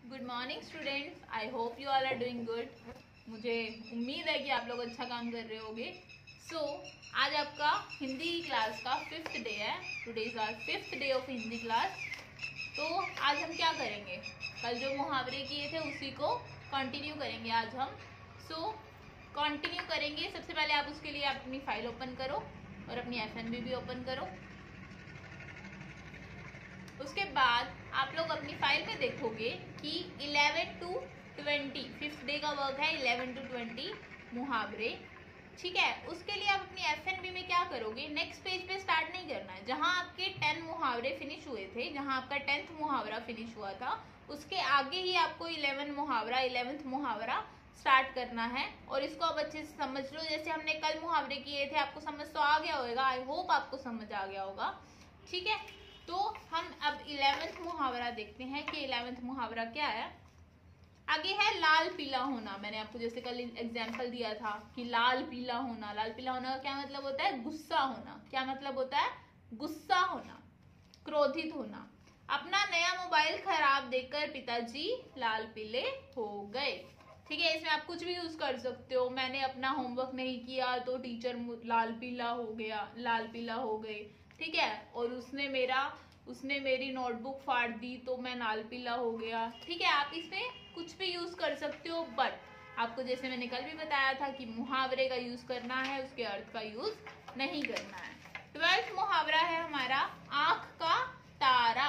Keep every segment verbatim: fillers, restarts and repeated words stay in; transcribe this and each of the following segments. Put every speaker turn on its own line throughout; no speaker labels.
Good morning students, I hope you all are doing good. मुझे उम्मीद है कि आप लोग अच्छा काम कर रहे होंगे। सो so, आज आपका हिंदी क्लास का फिफ्थ डे है। Today is our fifth day of Hindi class. तो आज हम क्या करेंगे, कल जो मुहावरे किए थे उसी को कंटिन्यू करेंगे आज हम। सो so, कंटिन्यू करेंगे। सबसे पहले आप उसके लिए आप अपनी फाइल ओपन करो और अपनी एफ एन बी भी ओपन करो। उसके बाद आप लोग अपनी फाइल में देखोगे कि eleven to twenty fifth day का वर्क है, इलेवन टू ट्वेंटी मुहावरे। ठीक है, उसके लिए आप अपनी एफ एन बी में क्या करोगे, नेक्स्ट पेज पे स्टार्ट नहीं करना है। जहां आपके टेन मुहावरे फिनिश हुए थे, जहां आपका टेंथ मुहावरा फिनिश हुआ था, उसके आगे ही आपको इलेवन मुहावरा इलेवेंथ मुहावरा स्टार्ट करना है। और इसको आप अच्छे से समझ लो। जैसे हमने कल मुहावरे किए थे, आपको समझ तो आ गया होगा, आई होप आपको समझ आ गया होगा। ठीक है, तो हम अब इलेवेंथ मुहावरा देखते हैं कि इलेवेंथ मुहावरा क्या है। आगे है लाल पीला होना। मैंने आपको जैसे कल एग्जाम्पल दिया था कि लाल पीला होना। लाल पीला होना का क्या मतलब होता है, गुस्सा होना। क्या मतलब होता है, गुस्सा होना, क्रोधित होना। अपना नया मोबाइल खराब देखकर पिताजी लाल पीले हो गए। ठीक है, इसमें आप कुछ भी यूज कर सकते हो। मैंने अपना होमवर्क नहीं किया तो टीचर लाल पीला हो गया, लाल पीला हो गए। ठीक है, और उसने मेरा उसने मेरी नोटबुक फाड़ दी तो मैं लाल पीला हो गया। ठीक है, आप इसमें कुछ भी यूज कर सकते हो, बट आपको जैसे मैंने कल भी बताया था कि मुहावरे का यूज करना है, उसके अर्थ का यूज नहीं करना है। ट्वेल्थ मुहावरा है हमारा आंख का तारा।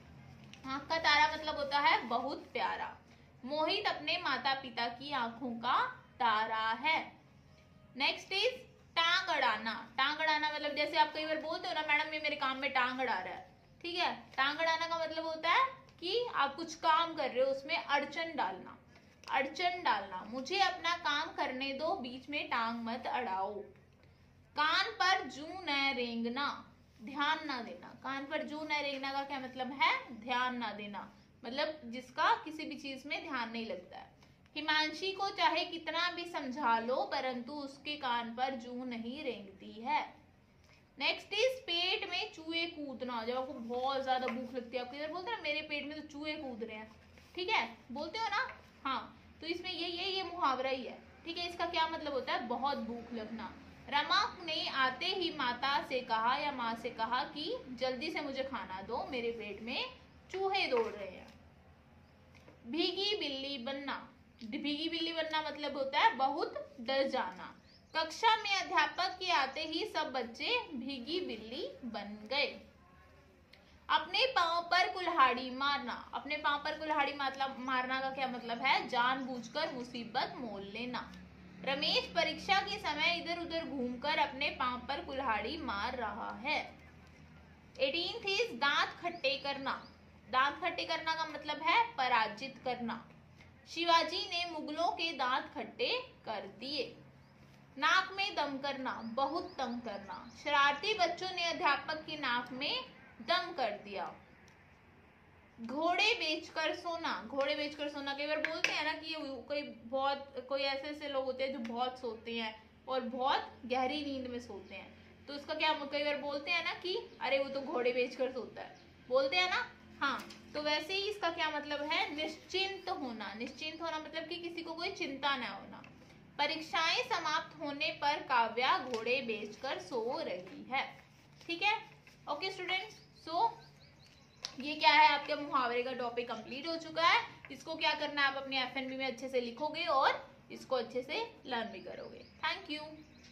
आंख का तारा मतलब होता है बहुत प्यारा। मोहित अपने माता पिता की आंखों का तारा है। नेक्स्ट इज टांग अड़ाना। टांग अड़ाना मतलब जैसे आप कई बार बोलते हो ना, मैडम ये मेरे काम में टांग अड़ा रहा है। ठीक है, टांग अड़ाना का मतलब होता है कि आप कुछ काम कर रहे हो, उसमें अड़चन डालना। अड़चन डालना, मुझे अपना काम करने दो, बीच में टांग मत अड़ाओ। कान पर जू न रेंगना, ध्यान ना देना। कान पर जू न रेंगना का क्या मतलब है, ध्यान ना देना, मतलब जिसका किसी भी चीज में ध्यान नहीं लगता है। हिमांशी को चाहे कितना भी समझा लो, परंतु उसके कान पर जू नहीं रेंगती है। नेक्स्ट इज पेट में चूहे कूदना। जब आपको बहुत ज्यादा भूख लगती है, आपको इधर बोलते हैं ना मेरे पेट में तो चूहे कूद रहे हैं, ठीक है, बोलते हो ना, हाँ, तो इसमें ये ये ये मुहावरा ही है। ठीक है, इसका क्या मतलब होता है, बहुत भूख लगना। रमा ने आते ही माता से कहा या माँ से कहा कि जल्दी से मुझे खाना दो, मेरे पेट में चूहे दौड़ रहे हैं। भीगी बिल्ली बनना। भीगी बिल्ली बनना मतलब होता है बहुत डर जाना। कक्षा में अध्यापक के आते ही सब बच्चे भीगी बिल्ली बन गए। अपने पांव पर कुल्हाड़ी मारना। अपने पांव पर कुल्हाड़ी मतलब मारना का क्या मतलब है, जानबूझकर मुसीबत मोल लेना। रमेश परीक्षा के समय इधर उधर घूमकर अपने पांव पर कुल्हाड़ी मार रहा है। एटीन्थ इज दांत खट्टे करना। दांत खट्टे करना का मतलब है पराजित करना। शिवाजी ने मुगलों के दांत खट्टे कर दिए। नाक में दम करना, बहुत तंग करना। शरारती बच्चों ने अध्यापक की नाक में दम कर दिया। घोड़े बेचकर सोना। घोड़े बेचकर सोना कई बार बोलते हैं ना कि कोई बहुत कोई ऐसे ऐसे लोग होते हैं जो बहुत सोते हैं और बहुत गहरी नींद में सोते हैं, तो उसका क्या कई बार बोलते हैं ना कि अरे वो तो घोड़े बेचकर सोता है, बोलते हैं ना, हाँ। तो वैसे ही इसका क्या मतलब है, निश्चिंत होना। निश्चिंत होना मतलब कि किसी को कोई चिंता न होना। परीक्षाएं समाप्त होने पर काव्या घोड़े बेचकर सो रही है। ठीक है, ओके स्टूडेंट्स, सो ये क्या है, आपके मुहावरे का टॉपिक कंप्लीट हो चुका है। इसको क्या करना है, आप अपने एफ एन बी में अच्छे से लिखोगे और इसको अच्छे से लर्न भी करोगे। Thank you.